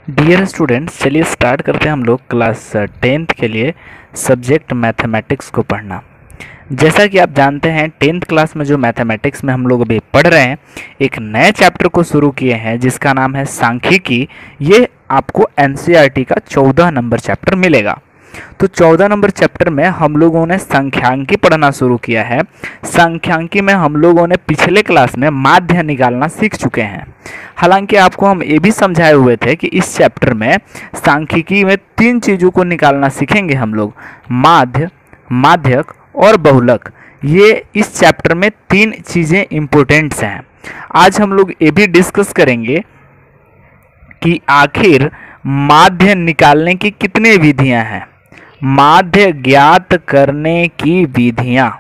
Dear students, चलिए start करते हैं हम लोग क्लास 10th के लिए सब्जेक्ट मैथमेटिक्स को पढ़ना। जैसा कि आप जानते हैं 10th क्लास में जो मैथमेटिक्स में हम लोग अभी पढ़ रहे हैं, एक नए चैप्टर को शुरू किए हैं जिसका नाम है सांख्यिकी। ये आपको एनसीईआरटी का 14 नंबर चैप्टर मिलेगा। तो 14 नंबर चैप्टर में हम लोगों ने संख्यांकी पढ़ना शुरू किया है। संख्यांकी में हम लोगों ने पिछले क्लास में माध्य निकालना सीख चुके हैं। हालांकि आपको हम ये भी समझाए हुए थे कि इस चैप्टर में सांख्यिकी में 3 चीज़ों को निकालना सीखेंगे हम लोग, माध्य, माध्यक और बहुलक। ये इस चैप्टर में 3 चीज़ें इम्पोर्टेंट्स हैं। आज हम लोग ये भी डिस्कस करेंगे कि आखिर माध्य निकालने की कितनी विधियां हैं, माध्य ज्ञात करने की विधियां।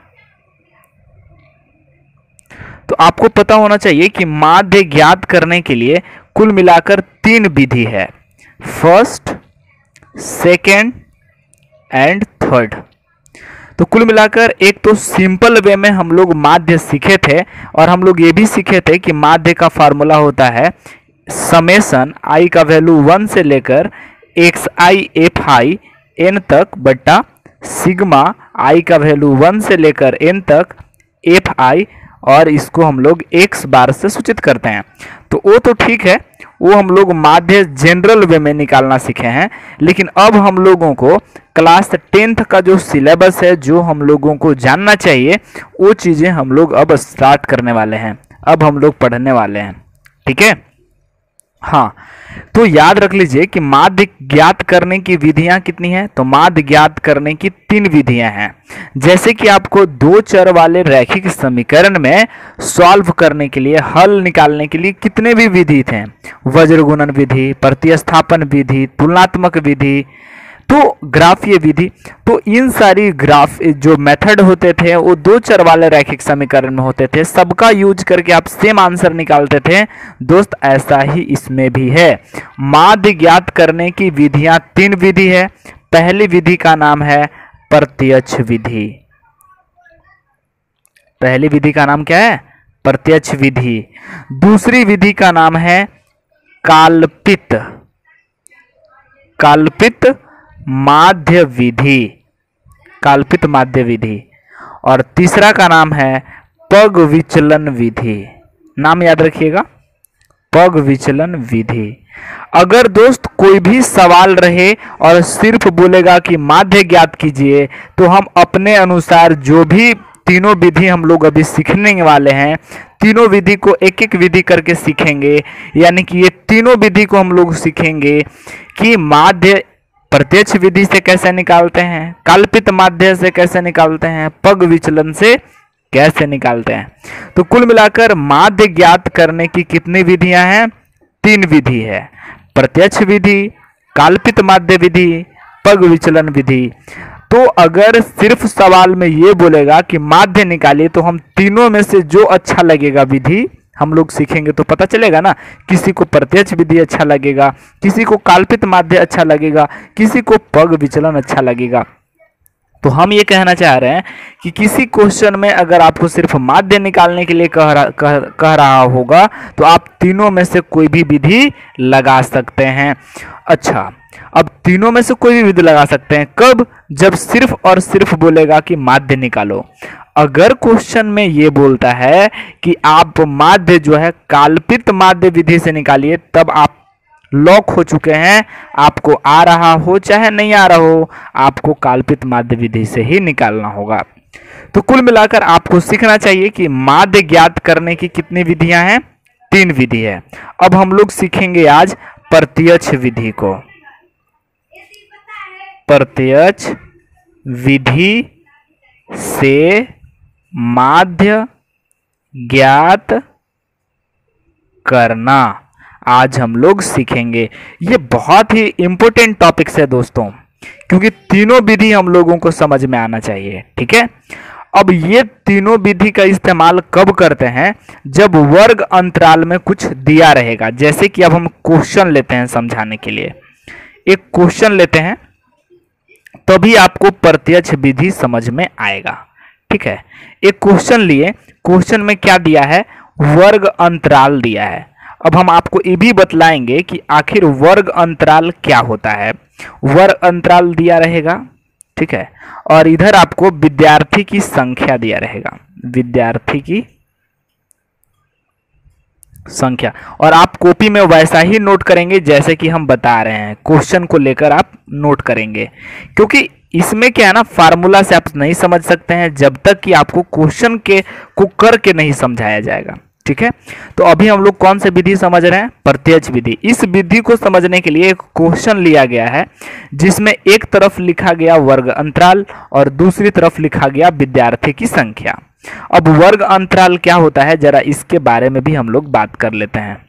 तो आपको पता होना चाहिए कि माध्य ज्ञात करने के लिए कुल मिलाकर 3 विधि है, फर्स्ट, सेकेंड एंड थर्ड। तो कुल मिलाकर एक तो सिंपल वे में हम लोग माध्य सीखे थे और हम लोग ये भी सीखे थे कि माध्य का फार्मूला होता है समेशन आई का वैल्यू 1 से लेकर X I F I N तक बट्टा सिग्मा आई का वैल्यू 1 से लेकर एन तक एफ आई, और इसको हम लोग एक्स बार से सूचित करते हैं। तो वो तो ठीक है, वो हम लोग माध्य जनरल वे में निकालना सीखे हैं। लेकिन अब हम लोगों को क्लास 10th का जो सिलेबस है, जो हम लोगों को जानना चाहिए, वो चीज़ें हम लोग अब स्टार्ट करने वाले हैं, अब हम लोग पढ़ने वाले हैं। ठीक है, हाँ। तो याद रख लीजिए कि माध्य ज्ञात करने की विधियां कितनी हैं। तो माध्य ज्ञात करने की 3 विधियां हैं। जैसे कि आपको 2 चर वाले रैखिक समीकरण में सॉल्व करने के लिए, हल निकालने के लिए कितने भी विधि थे, वज्रगुणन विधि, प्रतिस्थापन विधि, तुलनात्मक विधि, तो ग्राफीय विधि। तो इन सारी ग्राफ जो मेथड होते थे वो 2 चर वाले रैखिक समीकरण में होते थे, सबका यूज करके आप सेम आंसर निकालते थे। दोस्त, ऐसा ही इसमें भी है। माध्य ज्ञात करने की विधियां 3 विधि है। पहली विधि का नाम है प्रत्यक्ष विधि। पहली विधि का नाम क्या है? प्रत्यक्ष विधि। दूसरी विधि का नाम है काल्पित माध्य विधि, काल्पित माध्य विधि। और तीसरा का नाम है पग विचलन विधि। नाम याद रखिएगा, पग विचलन विधि। अगर दोस्त कोई भी सवाल रहे और सिर्फ बोलेगा कि माध्य ज्ञात कीजिए, तो हम अपने अनुसार जो भी तीनों विधि हम लोग अभी सीखने वाले हैं, तीनों विधि को एक एक विधि करके सीखेंगे। यानी कि ये तीनों विधि को हम लोग सीखेंगे कि माध्य प्रत्यक्ष विधि से कैसे निकालते हैं, कल्पित माध्य से कैसे निकालते हैं, पग विचलन से कैसे निकालते हैं। तो कुल मिलाकर माध्य ज्ञात करने की कितनी विधियां हैं? 3 विधि है, प्रत्यक्ष विधि, कल्पित माध्य विधि, पग विचलन विधि। तो अगर सिर्फ सवाल में ये बोलेगा कि माध्य निकालिए, तो हम तीनों में से जो अच्छा लगेगा विधि हम लोग सीखेंगे। तो पता चलेगा ना, किसी को प्रत्यक्ष विधि अच्छा लगेगा, किसी को कल्पित माध्य अच्छा लगेगा, किसी को पग विचलन अच्छा लगेगा। तो हम ये कहना चाह रहे हैं कि किसी क्वेश्चन में अगर आपको सिर्फ माध्य निकालने के लिए कह रहा होगा, तो आप तीनों में से कोई भी विधि लगा सकते हैं। अच्छा, अब तीनों में से कोई भी विधि लगा सकते हैं कब? जब सिर्फ और सिर्फ बोलेगा कि माध्य निकालो। अगर क्वेश्चन में ये बोलता है कि आप माध्य जो है काल्पित माध्य विधि से निकालिए, तब आप लॉक हो चुके हैं। आपको आ रहा हो चाहे नहीं आ रहा हो, आपको काल्पित माध्य विधि से ही निकालना होगा। तो कुल मिलाकर आपको सीखना चाहिए कि माध्य ज्ञात करने की कितनी विधियां हैं? 3 विधि है। अब हम लोग सीखेंगे आज प्रत्यक्ष विधि को। प्रत्यक्ष विधि से माध्य ज्ञात करना आज हम लोग सीखेंगे। ये बहुत ही इंपॉर्टेंट टॉपिक्स है दोस्तों, क्योंकि तीनों विधि हम लोगों को समझ में आना चाहिए। ठीक है, अब ये तीनों विधि का इस्तेमाल कब करते हैं? जब वर्ग अंतराल में कुछ दिया रहेगा। जैसे कि अब हम क्वेश्चन लेते हैं समझाने के लिए, एक क्वेश्चन लेते हैं, तभी आपको प्रत्यक्ष विधि समझ में आएगा। ठीक है, एक क्वेश्चन लिए, क्वेश्चन में क्या दिया है? वर्ग अंतराल दिया है। अब हम आपको ये भी बतलाएंगे कि आखिर वर्ग अंतराल क्या होता है। वर्ग अंतराल दिया रहेगा, ठीक है, और इधर आपको विद्यार्थी की संख्या दिया रहेगा, विद्यार्थी की संख्या, और आप कॉपी में वैसा ही नोट करेंगे जैसे कि हम बता रहे हैं, क्वेश्चन को लेकर आप नोट करेंगे, क्योंकि इसमें क्या है ना, फार्मूला से आप नहीं समझ सकते हैं जब तक कि आपको क्वेश्चन के को करके नहीं समझाया जाएगा, ठीक है। तो अभी हम लोग कौन सी विधि समझ रहे हैं, प्रत्यक्ष विधि। इस विधि को समझने के लिए एक क्वेश्चन लिया गया है जिसमें एक तरफ लिखा गया वर्ग अंतराल और दूसरी तरफ लिखा गया विद्यार्थी की संख्या। अब वर्ग अंतराल क्या होता है, जरा इसके बारे में भी हम लोग बात कर लेते हैं।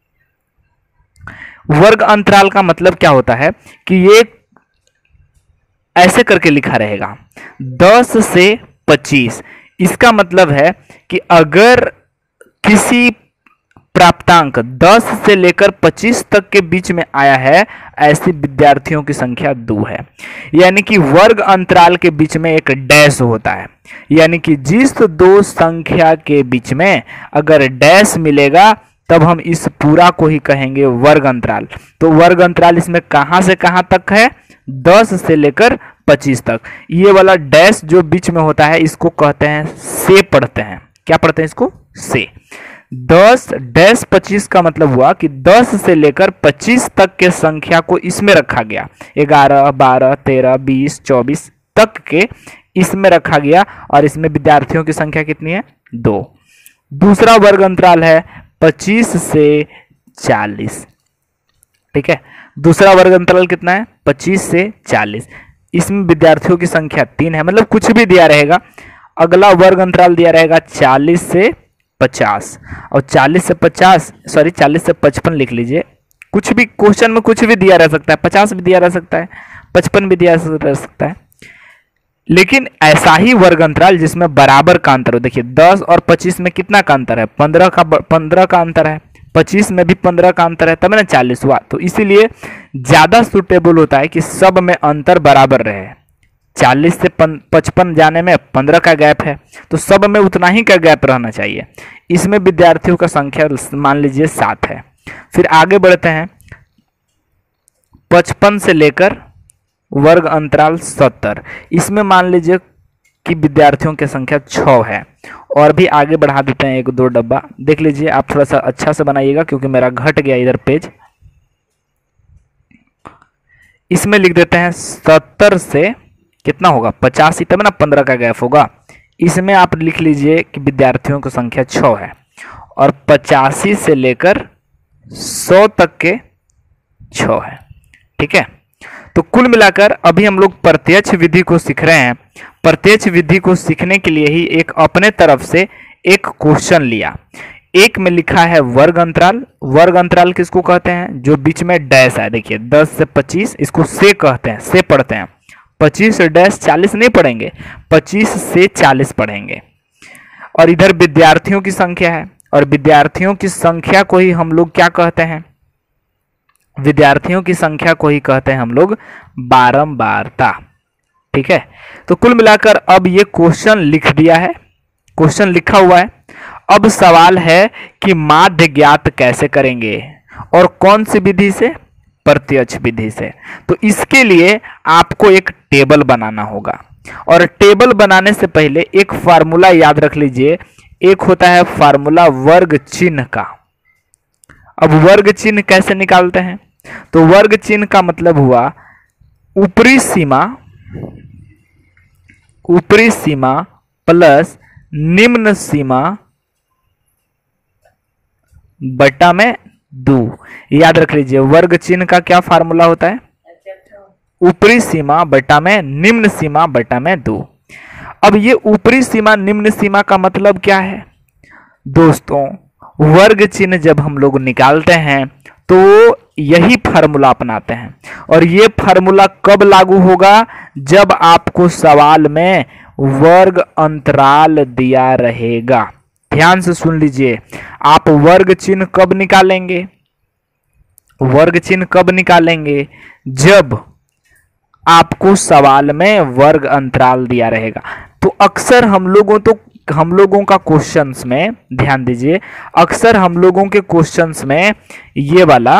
वर्ग अंतराल का मतलब क्या होता है कि ये ऐसे करके लिखा रहेगा 10 से 25। इसका मतलब है कि अगर किसी प्राप्तांक 10 से लेकर 25 तक के बीच में आया है, ऐसे विद्यार्थियों की संख्या 2 है। यानी कि वर्ग अंतराल के बीच में एक डैश होता है, यानी कि जिस दो संख्या के बीच में अगर डैश मिलेगा तब हम इस पूरा को ही कहेंगे वर्ग अंतराल। तो वर्ग अंतराल इसमें कहां से कहां तक है, 10 से लेकर 25 तक। ये वाला डैश जो बीच में होता है इसको कहते हैं से पढ़ते हैं। क्या पढ़ते हैं इसको, से। 10 डैश 25 का मतलब हुआ कि 10 से लेकर 25 तक के संख्या को इसमें रखा गया, 11, 12, 13, 20, 24 तक के इसमें रखा गया, और इसमें विद्यार्थियों की संख्या कितनी है, 2। दूसरा वर्ग अंतराल है 25 से 40, ठीक है। दूसरा वर्ग अंतराल कितना है, 25 से 40। इसमें विद्यार्थियों की संख्या 3 है, मतलब कुछ भी दिया रहेगा। अगला वर्ग अंतराल दिया रहेगा 40 से 50, और 40 से 55 लिख लीजिए। कुछ भी क्वेश्चन में कुछ भी दिया रह सकता है, 50 भी दिया रह सकता है, 55 भी दिया रह सकता है। लेकिन ऐसा ही वर्ग अंतराल जिसमें बराबर का अंतर हो, देखिए 10 और 25 में कितना का अंतर है, 15 का अंतर है, 25 में भी 15 का अंतर है, तब ना 40 हुआ। तो इसीलिए ज्यादा सुटेबल होता है कि सब में अंतर बराबर रहे। 40 से 55 जाने में 15 का गैप है, तो सब में उतना ही का गैप रहना चाहिए। इसमें विद्यार्थियों का संख्या मान लीजिए 7 है। फिर आगे बढ़ते हैं, 55 से लेकर वर्ग अंतराल 70, इसमें मान लीजिए कि विद्यार्थियों की संख्या 6 है। और भी आगे बढ़ा देते हैं 1-2 डब्बा, देख लीजिए आप, थोड़ा सा अच्छा से बनाइएगा क्योंकि मेरा घट गया इधर पेज। इसमें लिख देते हैं 70 से कितना होगा, 85, तब ना 15 का गैप होगा। इसमें आप लिख लीजिए कि विद्यार्थियों की संख्या 6 है, और 85 से लेकर 100 तक के 6 है, ठीक है। तो कुल मिलाकर अभी हम लोग प्रत्यक्ष विधि को सीख रहे हैं। प्रत्यक्ष विधि को सीखने के लिए ही एक अपने तरफ से एक क्वेश्चन लिया। एक में लिखा है वर्ग अंतराल। वर्ग अंतराल किसको कहते हैं, जो बीच में डैश है। देखिए 10 से 25 इसको से कहते हैं, से पढ़ते हैं। 25 डैश 40 नहीं पढ़ेंगे, 25 से 40 पढ़ेंगे। और इधर विद्यार्थियों की संख्या है, और विद्यार्थियों की संख्या को ही हम लोग क्या कहते हैं, विद्यार्थियों की संख्या को ही कहते हैं हम लोग बारंबारता, ठीक है। तो कुल मिलाकर अब ये क्वेश्चन लिख दिया है, क्वेश्चन लिखा हुआ है। अब सवाल है कि माध्य ज्ञात कैसे करेंगे, और कौन सी विधि से, प्रत्यक्ष विधि से। तो इसके लिए आपको एक टेबल बनाना होगा, और टेबल बनाने से पहले एक फार्मूला याद रख लीजिए। एक होता है फार्मूला वर्ग चिन्ह का। अब वर्ग चिन्ह कैसे निकालते हैं, तो वर्ग चिन्ह का मतलब हुआ ऊपरी सीमा प्लस निम्न सीमा बटा में 2। याद रख लीजिए वर्ग चिन्ह का क्या फार्मूला होता है, ऊपरी सीमा बटा में निम्न सीमा बटा में 2। अब ये ऊपरी सीमा निम्न सीमा का मतलब क्या है दोस्तों, वर्ग चिन्ह जब हम लोग निकालते हैं तो यही फार्मूला अपनाते हैं। और ये फार्मूला कब लागू होगा, जब आपको सवाल में वर्ग अंतराल दिया रहेगा। ध्यान से सुन लीजिए, आप वर्ग चिन्ह कब निकालेंगे, वर्ग चिन्ह कब निकालेंगे, जब आपको सवाल में वर्ग अंतराल दिया रहेगा। तो अक्सर हम लोगों तो हम लोगों का क्वेश्चंस में ध्यान दीजिए, अक्सर हम लोगों के क्वेश्चंस में ये वाला,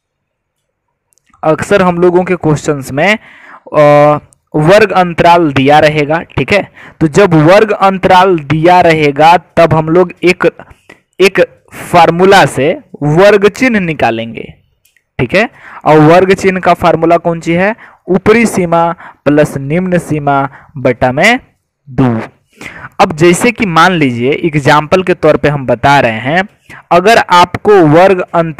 अक्सर हम लोगों के क्वेश्चंस में वर्ग अंतराल दिया रहेगा। ठीक है, तो जब वर्ग अंतराल दिया रहेगा तब हम लोग एक फार्मूला से वर्ग चिन्ह निकालेंगे। ठीक है, और वर्ग चिन्ह का फार्मूला कौन सी है? ऊपरी सीमा प्लस निम्न सीमा बटा में 2। अब जैसे कि मान लीजिए एग्जाम्पल के तौर पे हम बता रहे हैं, अगर आपको वर्ग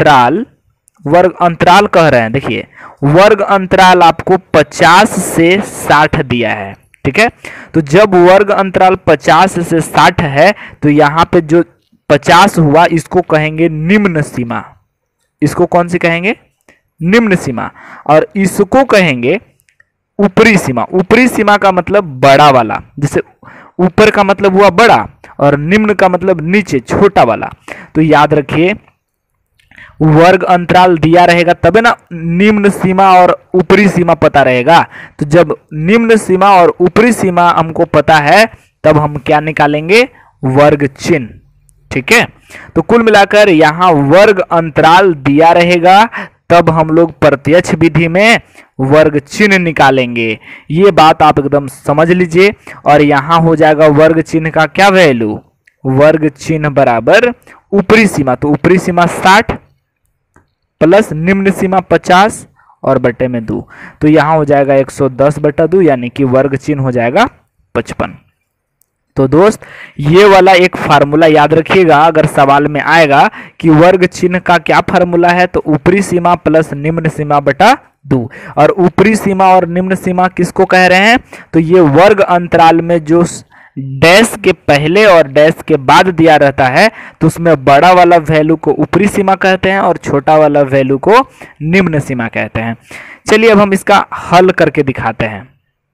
अंतराल कह रहे हैं, देखिए वर्ग अंतराल आपको 50 से 60 दिया है। ठीक है, तो जब वर्ग अंतराल 50 से 60 है तो यहाँ पे जो 50 हुआ इसको कहेंगे निम्न सीमा। इसको कौन सी कहेंगे? निम्न सीमा। और इसको कहेंगे ऊपरी सीमा। ऊपरी सीमा का मतलब बड़ा वाला, जैसे ऊपर का मतलब हुआ बड़ा और निम्न का मतलब नीचे छोटा वाला। तो याद रखिए वर्ग अंतराल दिया रहेगा तबे ना निम्न सीमा और ऊपरी सीमा पता रहेगा। तो जब निम्न सीमा और ऊपरी सीमा हमको पता है तब हम क्या निकालेंगे? वर्ग चिन्ह। ठीक है, तो कुल मिलाकर यहां वर्ग अंतराल दिया रहेगा तब हम लोग प्रत्यक्ष विधि में वर्ग चिन्ह निकालेंगे। ये बात आप एकदम समझ लीजिए। और यहां हो जाएगा वर्ग चिन्ह का क्या वैल्यू? वर्ग चिन्ह बराबर ऊपरी सीमा, तो ऊपरी सीमा 60 प्लस निम्न सीमा 50 और बटे में 2, तो यहां हो जाएगा 110 बटा 2, यानी कि वर्ग चिन्ह हो जाएगा 55। तो दोस्त ये वाला एक फार्मूला याद रखिएगा, अगर सवाल में आएगा कि वर्ग चिन्ह का क्या फार्मूला है तो ऊपरी सीमा प्लस निम्न सीमा बटा 2। और ऊपरी सीमा और निम्न सीमा किसको कह रहे हैं? तो ये वर्ग अंतराल में जो डैश के पहले और डैश के बाद दिया रहता है तो उसमें बड़ा वाला वैल्यू को ऊपरी सीमा कहते हैं और छोटा वाला वैल्यू को निम्न सीमा कहते हैं। चलिए अब हम इसका हल करके दिखाते हैं।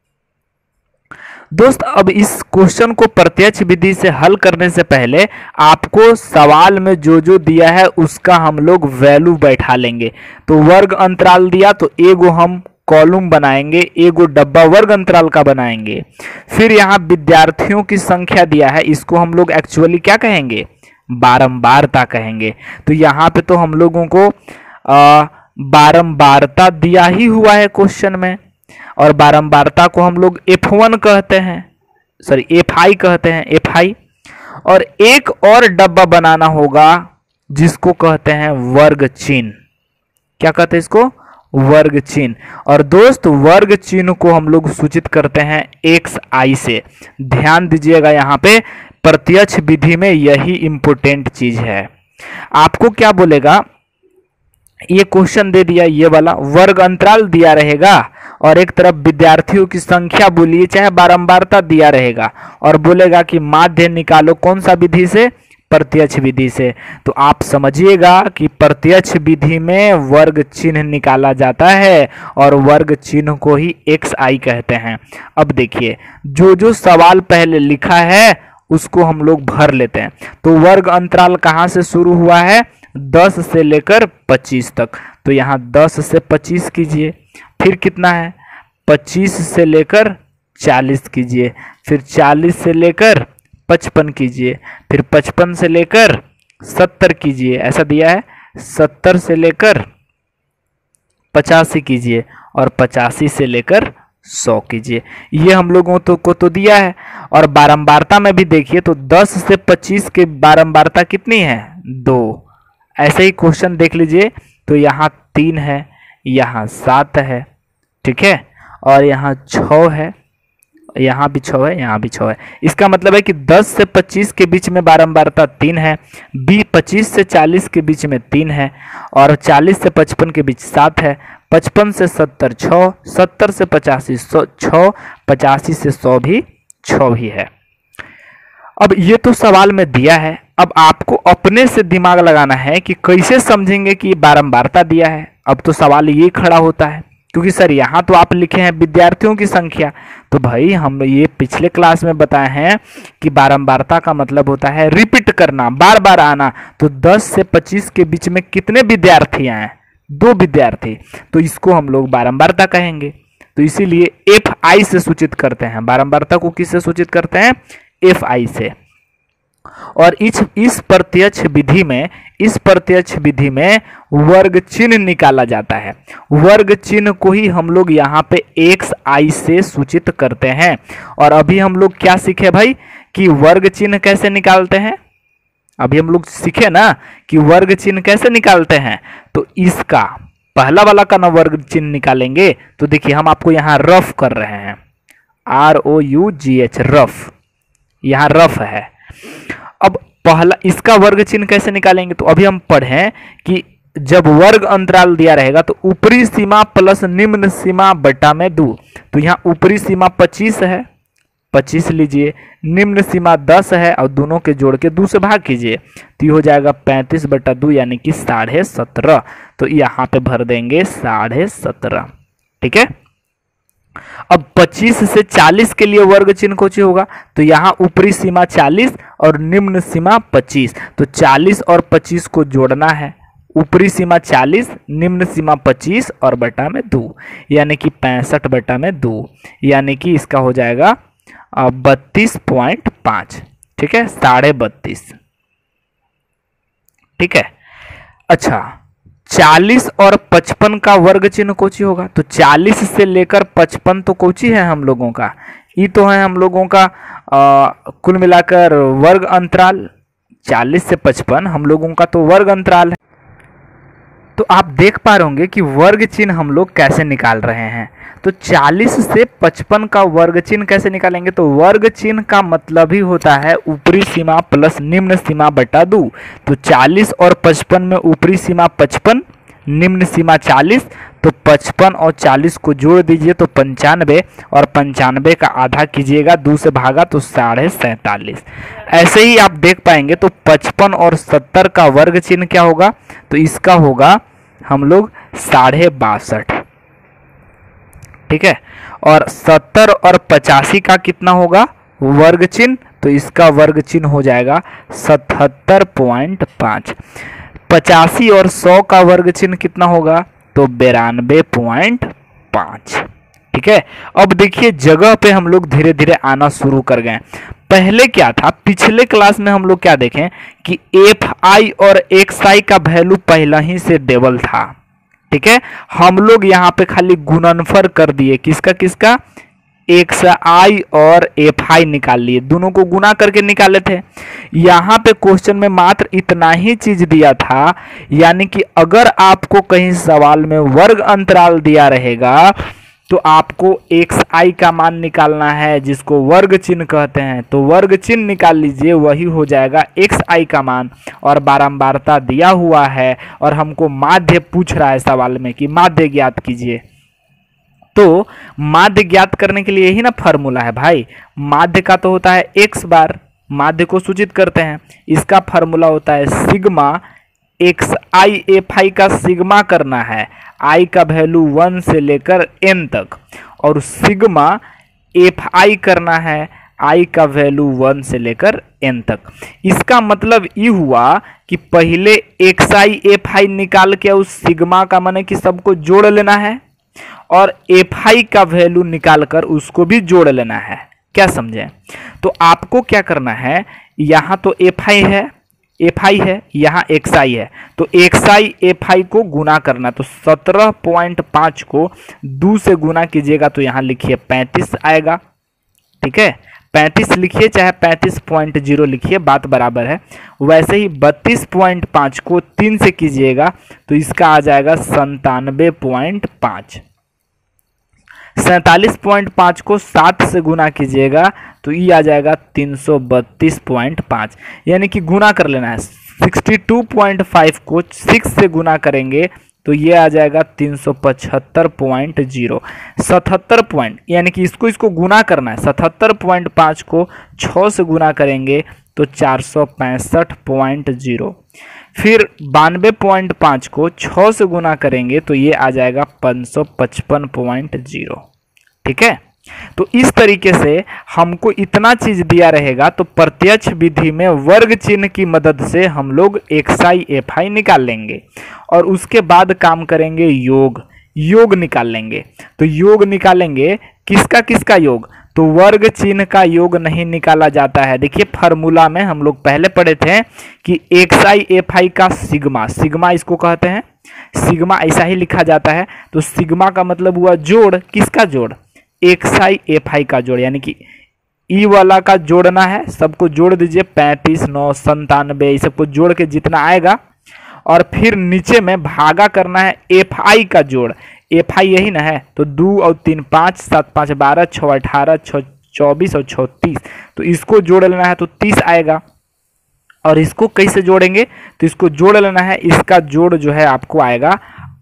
दोस्त अब इस क्वेश्चन को प्रत्यक्ष विधि से हल करने से पहले आपको सवाल में जो जो दिया है उसका हम लोग वैल्यू बैठा लेंगे। तो वर्ग अंतराल दिया तो एगो हम कॉलम बनाएंगे, एगो डब्बा वर्ग अंतराल का बनाएंगे। फिर यहाँ विद्यार्थियों की संख्या दिया है, इसको हम लोग एक्चुअली क्या कहेंगे? बारंबारता कहेंगे। तो यहाँ पे तो हम लोगों को बारंबारता दिया ही हुआ है क्वेश्चन में, और बारंबारता को हम लोग F1 कहते हैं, सॉरी Fi कहते हैं, Fi। और एक और डब्बा बनाना होगा जिसको कहते हैं वर्ग चिन्ह। क्या कहते हैं इसको? वर्ग चिन्ह। और दोस्त वर्ग चिन्ह को हम लोग सूचित करते हैं xi से। ध्यान दीजिएगा, यहाँ पे प्रत्यक्ष विधि में यही इंपोर्टेंट चीज है। आपको क्या बोलेगा? ये क्वेश्चन दे दिया, ये वाला वर्ग अंतराल दिया रहेगा और एक तरफ विद्यार्थियों की संख्या बोलिए चाहे बारंबारता दिया रहेगा और बोलेगा कि माध्य निकालो, कौन सा विधि से? प्रत्यक्ष विधि से। तो आप समझिएगा कि प्रत्यक्ष विधि में वर्ग चिन्ह निकाला जाता है और वर्ग चिन्ह को ही xi कहते हैं। अब देखिए जो जो सवाल पहले लिखा है उसको हम लोग भर लेते हैं। तो वर्ग अंतराल कहाँ से शुरू हुआ है? 10 से लेकर 25 तक। तो यहाँ 10 से 25 कीजिए, फिर कितना है? 25 से लेकर 40 कीजिए, फिर 40 से लेकर 55 कीजिए, फिर 55 से लेकर 70 कीजिए, ऐसा दिया है। 70 से लेकर 85 कीजिए और 85 से लेकर 100 कीजिए। ये हम लोगों को तो दिया है। और बारंबारता में भी देखिए तो 10 से 25 के बारंबारता कितनी है? 2। ऐसे ही क्वेश्चन देख लीजिए तो यहाँ 3 है, यहाँ 7 है, ठीक है, और यहाँ 6 है, यहाँ भी 6 है, यहाँ भी 6 है। इसका मतलब है कि 10 से 25 के बीच में बारंबारता 3 है, 25 से 40 के बीच में 3 है, और 40 से 55 के बीच 7 है, 55 से 70 6, 70 से 85 6, 85 से 100 भी 6 ही है। अब ये तो सवाल में दिया है, अब आपको अपने से दिमाग लगाना है कि कैसे समझेंगे कि बारंबारता दिया है। अब तो सवाल ये खड़ा होता है क्योंकि सर यहाँ तो आप लिखे हैं विद्यार्थियों की संख्या, तो भाई हम ये पिछले क्लास में बताए हैं कि बारंबारता का मतलब होता है रिपीट करना, बार बार आना। तो 10 से 25 के बीच में कितने विद्यार्थी आए? 2 विद्यार्थी, तो इसको हम लोग बारंबारता कहेंगे। तो इसीलिए Fi से सूचित करते हैं। बारंबारता को किससे सूचित करते हैं? Fi से। और इस प्रत्यक्ष विधि में वर्ग चिन्ह निकाला जाता है। वर्ग चिन्ह को ही हम लोग यहाँ पे xi से सूचित करते हैं। और अभी हम लोग क्या सीखे भाई कि वर्ग चिन्ह कैसे निकालते हैं। अभी हम लोग सीखे ना कि वर्ग चिन्ह कैसे निकालते हैं। तो इसका पहला वाला का ना वर्ग चिन्ह निकालेंगे। तो देखिए हम आपको यहाँ रफ कर रहे हैं, ROUGH रफ, यहाँ रफ है। अब पहला इसका वर्ग चिन्ह कैसे निकालेंगे। तो अभी हम पढ़ें कि जब वर्ग अंतराल दिया रहेगा तो ऊपरी सीमा प्लस निम्न सीमा बटा में 2। तो यहाँ ऊपरी सीमा 25 है, 25 लीजिए, निम्न सीमा 10 है और दोनों के जोड़ के 2 से भाग कीजिए तो ये हो जाएगा 35 बटा 2 यानी कि 17.5। तो यहाँ पे भर देंगे 17.5। ठीक है। अब 25 से 40 के लिए वर्ग चिन्ह कौन होगा। तो यहाँ ऊपरी सीमा 40 और निम्न सीमा 25। तो 40 और 25 को जोड़ना है। ऊपरी सीमा 40, निम्न सीमा 25 और बटा में 2 यानी कि 65 बटा में 2 यानी कि इसका हो जाएगा 32.5। ठीक है, 32.5। ठीक है। अच्छा, 40 और 55 का वर्ग चिन्ह कोची होगा। तो 40 से लेकर 55 तो कोची है हम लोगों का, ये तो है हम लोगों का कुल मिलाकर वर्ग अंतराल। 40 से 55 हम लोगों का तो वर्ग अंतराल है। तो आप देख पा रहे होंगे कि वर्ग चिन्ह हम लोग कैसे निकाल रहे हैं। तो 40 से 55 का वर्ग चिन्ह कैसे निकालेंगे। तो वर्ग चिन्ह का मतलब ही होता है ऊपरी सीमा प्लस निम्न सीमा बटा 2। तो 40 और 55 में ऊपरी सीमा 55, निम्न सीमा 40। तो 55 और 40 को जोड़ दीजिए तो 95 और 95 का आधा कीजिएगा 2 से भागा तो 47.5। ऐसे ही आप देख पाएंगे। तो 55 और 70 का वर्ग चिन्ह क्या होगा। तो इसका होगा हम लोग 62.5। ठीक है। और 70 और 85 का कितना होगा वर्ग चिन्ह। तो इसका वर्ग चिन्ह हो जाएगा 77.5। 85 और 100 का वर्ग चिन्ह कितना होगा। तो 92.5। ठीक है। अब देखिए जगह पे हम लोग धीरे धीरे आना शुरू कर गए। पहले क्या था, पिछले क्लास में हम लोग क्या देखें कि FI और XI का वैल्यू पहला ही से डबल था। ठीक है। हम लोग यहाँ पे खाली गुणनफल कर दिए, किसका किसका, XI और FI निकाल लिए, दोनों को गुना करके निकाले थे। यहाँ पे क्वेश्चन में मात्र इतना ही चीज दिया था, यानी कि अगर आपको कहीं सवाल में वर्ग अंतराल दिया रहेगा तो आपको XI का मान निकालना है, जिसको वर्ग चिन्ह कहते हैं। तो वर्ग चिन्ह निकाल लीजिए, वही हो जाएगा XI का मान। और बारंबारता दिया हुआ है और हमको माध्य पूछ रहा है सवाल में कि माध्य ज्ञात कीजिए। तो माध्य ज्ञात करने के लिए यही ना फॉर्मूला है भाई। माध्य का तो होता है x बार, माध्य को सूचित करते हैं। इसका फॉर्मूला होता है सिग्मा XI FI का सिग्मा करना है, I का वैल्यू 1 से लेकर n तक, और सिग्मा FI करना है, I का वैल्यू 1 से लेकर n तक। इसका मतलब ये हुआ कि पहले XI FI निकाल के उस सिग्मा का माने कि सबको जोड़ लेना है और FI का वैल्यू निकाल कर उसको भी जोड़ लेना है। क्या समझे। तो आपको क्या करना है, यहाँ तो FI है, यहाँ XI है, तो XI FI को गुना करना। तो 17.5 को 2 से गुना कीजिएगा तो यहाँ लिखिए 35 आएगा। ठीक है, 35 लिखिए चाहे 35.0 लिखिए, बात बराबर है। वैसे ही 32.5 को 3 से कीजिएगा तो इसका आ जाएगा 97.5। 47.5 को 7 से गुना कीजिएगा तो ये आ जाएगा 332.5, यानी कि गुना कर लेना है। 62.5 को 6 से गुना करेंगे तो ये आ जाएगा 375.0। 77 पॉइंट, यानी कि इसको गुना करना है। 77.5 को 6 से गुना करेंगे तो 465.0। फिर 92.5 को 6 से गुना करेंगे तो ये आ जाएगा 555.0। ठीक है। तो इस तरीके से हमको इतना चीज दिया रहेगा तो प्रत्यक्ष विधि में वर्ग चिन्ह की मदद से हम लोग XI FI निकाल लेंगे और उसके बाद काम करेंगे योग निकाल लेंगे। तो योग निकालेंगे, किसका किसका योग। तो वर्ग चिन्ह का योग नहीं निकाला जाता है। देखिए फार्मूला में हम लोग पहले पढ़े थे कि एक्स एफ आई का सिग्मा, सिग्मा इसको कहते हैं, सिग्मा ऐसा ही लिखा जाता है। तो सिग्मा का मतलब हुआ जोड़, किसका जोड़, एक्स एफ आई का जोड़, यानी कि ई वाला का जोड़ना है, सबको जोड़ दीजिए 35, 9, 97, ये सबको जोड़ के जितना आएगा, और फिर नीचे में भागा करना है एफ आई का जोड़, एफ आई यही ना है, तो 2 और 3 5, 7 5 12, 6 18, 6 24 और 6 30, तो इसको जोड़ लेना है तो 30 आएगा। और इसको कैसे जोड़ेंगे, तो इसको जोड़ लेना है, इसका जोड़ जो है आपको आएगा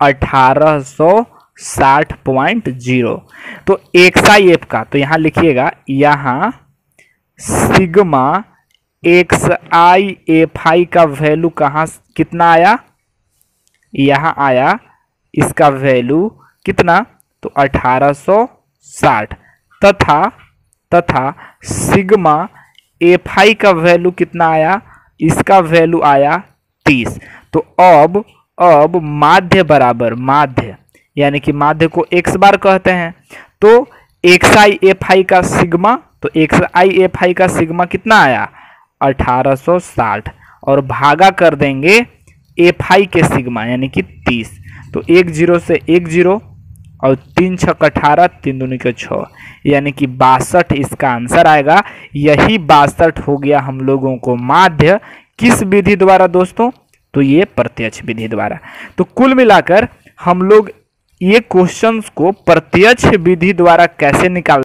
1860.0। तो एक्स आई एफ का, तो यहाँ लिखिएगा, यहाँ sigma X I F I का वैल्यू कहाँ कितना आया, यहाँ आया इसका वैल्यू कितना, तो 1860, तथा सिग्मा एफ आई का वैल्यू कितना आया, इसका वैल्यू आया 30। तो अब माध्य बराबर माध्य, यानी कि माध्य को एक्स बार कहते हैं, तो एक्स आई एफ आई का सिग्मा, तो एक्स आई एफ आई का सिग्मा कितना आया 1860, और भागा कर देंगे एफ आई के सिग्मा यानी कि 30, तो 1 0 से 1 0 और 3 6 18, 3 दूनी के 6, यानी कि 62 इसका आंसर आएगा। यही 62 हो गया हम लोगों को माध्य, किस विधि द्वारा दोस्तों, तो ये प्रत्यक्ष विधि द्वारा। तो कुल मिलाकर हम लोग ये क्वेश्चंस को प्रत्यक्ष विधि द्वारा कैसे निकाल